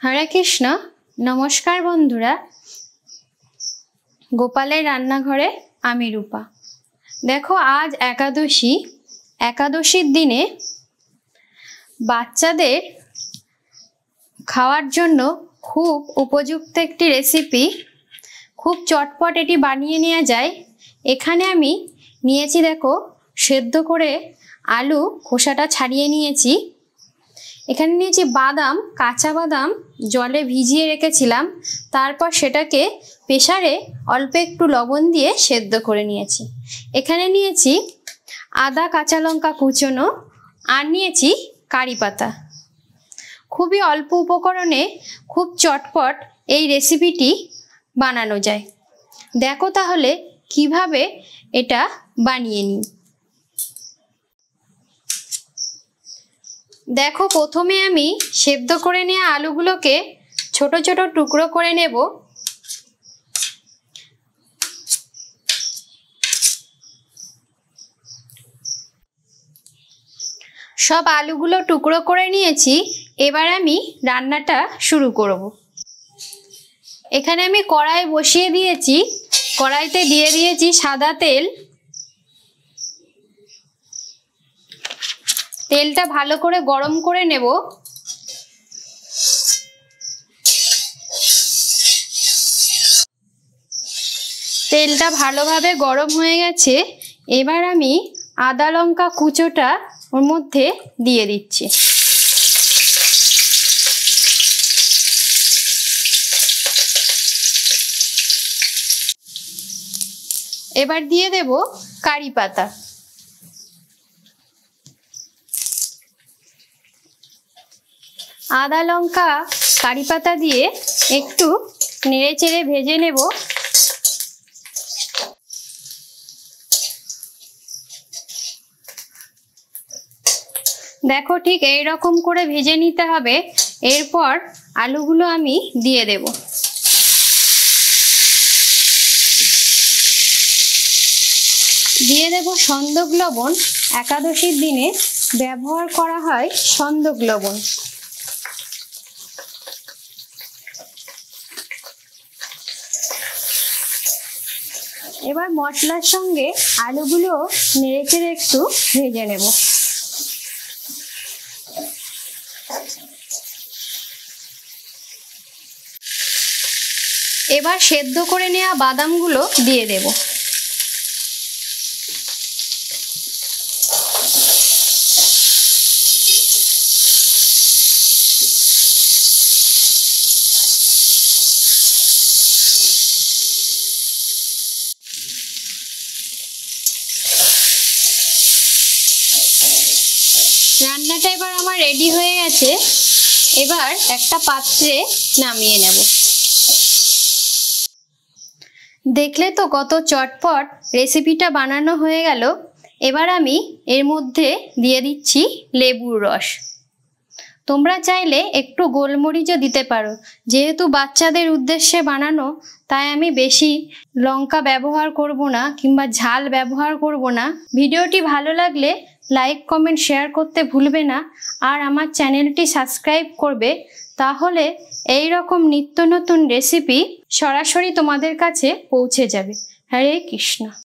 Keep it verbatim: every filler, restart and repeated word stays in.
हरे कृष्ण। नमस्कार बंधुरा, गोपालेर रान्नाघरे आमी रूपा। देखो आज एकादशी, एकादशीर दिने बाच्चादेर खावार जन्य खूब उपयुक्त एकटी रेसिपि, खूब चटपट एटी बानिये नेওয়া যায়। एखाने आमी निয়েছি देखो सेদ্ধ करे आलू खोसाटा छाड़िए निয়েছি। এখানে নিয়েছি বাদাম, কাঁচা বাদাম জলে ভিজিয়ে রেখেছিলাম, তারপর সেটাকে প্রেসারে অল্প একটু লবণ দিয়ে সেদ্ধ করে নিয়েছি। এখানে নিয়েছি আদা কাঁচা লঙ্কা কুচনো আর নিয়েছি কারি পাতা। খুবই অল্প উপকরণে খুব চটপট এই রেসিপিটি বানানো যায়। দেখো তাহলে কিভাবে এটা বানিয়ে নিই। देखो प्रथमे आमी सेদ্ধ करे नेওয়া आलूगुलोके छोटो छोटो टुकरो करे नेब। सब आलूगुलो टुकरो करे निয়েছি। एबार आमी रान्नाटा शुरू करब। एखाने आमी कड़ाई बसिए दिয়েছি। कड़ाईते दिए दिয়েছি सादा तेल। तेलटा भालो करे गरम करे नेब। तेलटा भालोभाबे गरम हये गेछे। एबार आमी आदा लंका कुचोटा ओर मध्य दिए दिচ্ছি। एबार दिए देब काরি पाता। आदा लंका काরি पाता दिए एकटू नेड़े चेड़े भेजे नेब। देखो ठीक এই রকম করে ভেজে নিতে হবে। এরপর আলুগুলো আমি দিয়ে দেব। দিয়ে দেব সন্দক লবণ। একাদশীর দিনে ব্যবহার করা হয় সন্দক লবণ। এবার মশলার সঙ্গে আলুগুলো নেড়েচেড়ে একটু ভেজে নেব। এবার সেদ্ধ করে নেওয়া বাদামগুলো দিয়ে দেব। রান্নাটা এবার আমার রেডি হয়ে গেছে। এবার একটা পাত্রে নামিয়ে নেব। দেখলে তো কত চটপট রেসিপিটা বানানো হয়ে গেল। এবার আমি এর মধ্যে দিয়ে দিচ্ছি লেবুর রস। তোমরা চাইলে একটু গোলমরিচও দিতে পারো। যেহেতু বাচ্চাদের উদ্দেশ্যে বানানো তাই আমি বেশি লঙ্কা ব্যবহার করব না কিংবা ঝাল ব্যবহার করব না। ভিডিওটি ভালো লাগলে লাইক কমেন্ট শেয়ার করতে ভুলবে না। আর আমার চ্যানেলটি সাবস্ক্রাইব করবে, তাহলে এই রকম নিত্য নতুন রেসিপি সরাসরি তোমাদের কাছে পৌঁছে যাবে। হরে কৃষ্ণ।